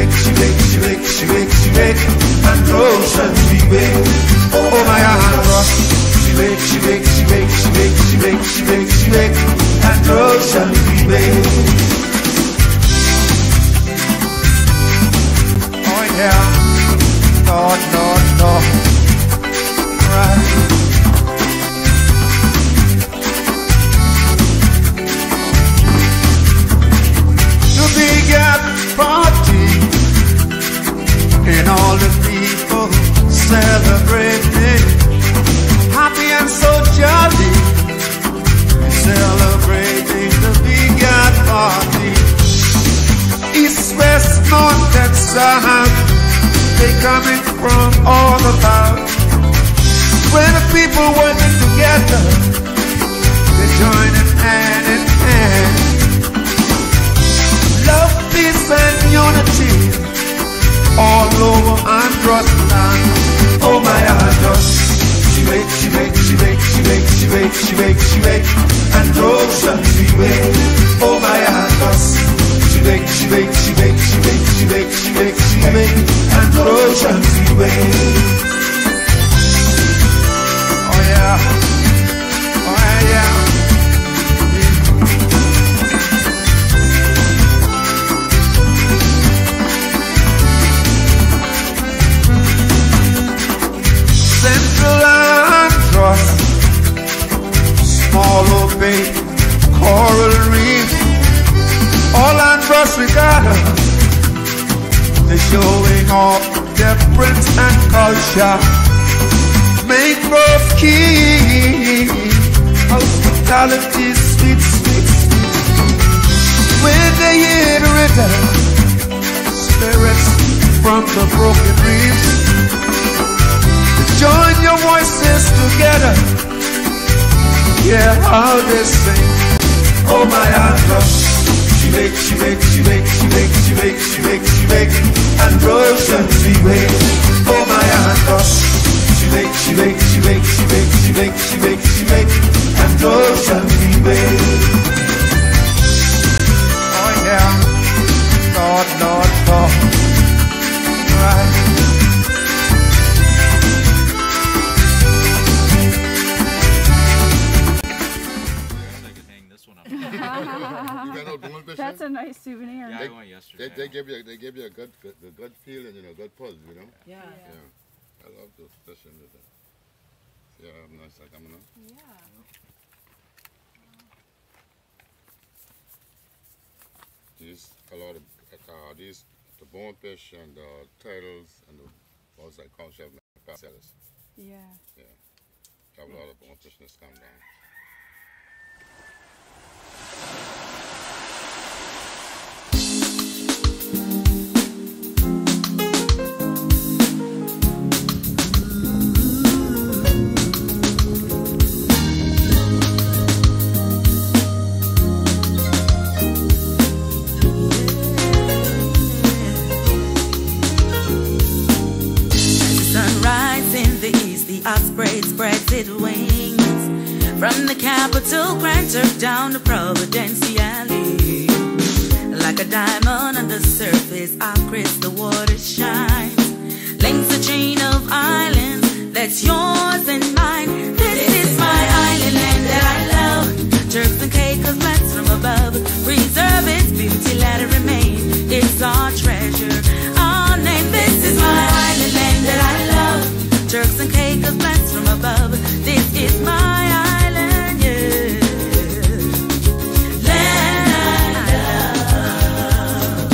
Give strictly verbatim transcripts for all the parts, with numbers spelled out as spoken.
wake, she wake, she wake, she wake, she wake, Andros and she wake. Oh my Andros, she wake, she wake, she wake, she wake, she wake, she wake, she wake, Andros and she wake. Oh yeah, Lord, Lord, Lord, right. Big party and all the people celebrating, happy and so jolly, celebrating the big party. East, west, north and south, they coming from all about. When the people working together, they joining hand in hand. Love, peace and unity all over Andros land. Oh my Andros, she wake, she wake, she wake, she wake, she wake, she wake, she wake, Andros and she wake. Oh my Andros, she wake, she wake, she wake, she wake, she wake, she wake, she wake, Andros and she wake. Oh yeah, oh yeah. Central Andros, small old bay, coral reef, all Andros we got her. They're showing off their prints and culture. Mangrove key, hospitality, sweet, sweet, sweet. When they hear the rhythm, spirits from the broken reefs, join your voices together. Yeah, how they sing. Oh my Andros, she wake, she wake, she wake, she wake, she wake, she wake, she wake, Andros and she wake. Oh my Andros, she wake, she wake, she wake, she wake, she wake, she wake, she wake, Andros and she wake. Oh yeah, Lord, Lord, Lord, right. That's a nice souvenir. Yeah, they, I went yesterday. They, they give you, they give you a good, good, a good feeling, you know, good pulse, you know. Yeah. Yeah. yeah. I love those sessions with them. Yeah, I'm nice like coming up. Yeah. These a lot of uh, these the bonefish and the turtles and the ones like Conch Sound sellers. Yeah. Yeah. Have a lot of bonefish that's come down. Osprey spreads its wings from the capital Grand Turk down to Providenciale. Like a diamond on the surface, our crystal water shines. Links a chain of islands that's yours and mine. This is my island land that I love. Turks and Caicos blessed from above. Preserve its beauty, let it remain. It's our treasure, our name. This is my island land that I love. Turks and Caicos blessed from above. This is my island, yeah. Land I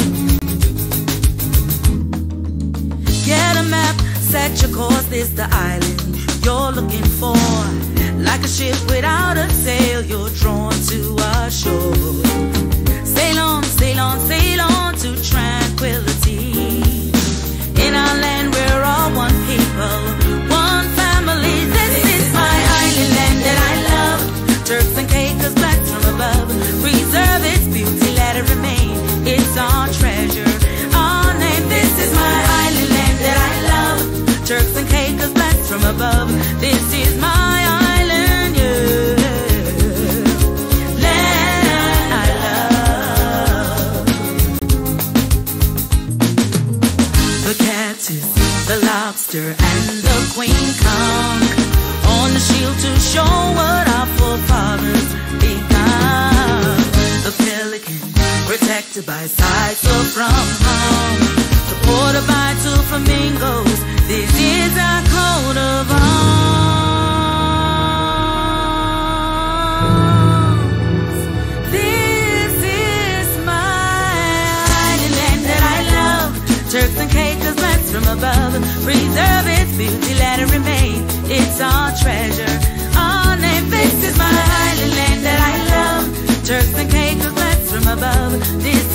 love. Get a map, set your course. This the island you're looking for. Like a ship without a sail, you're drawn to our shore. Sail on, sail on, sail on to tranquility. In our land we're all one people, one family. This is my island land that I love. Turks and Caicos blessed from above. Preserve its beauty, let it remain. It's our treasure, our name. This is my island land that I love. Turks and Caicos blessed from above. This is my island, yeah. Land master and the queen come on the shield to show what our forefathers become. The pelican protected by sights so from home, supported by two flamingos. This is our coat of arms. This is my island that I love. Turks and Caicos blessed from above. Preserve its beauty, let it remain. It's our treasure. Our name, this is my island that I love. Turks and Caicos blessed from above. This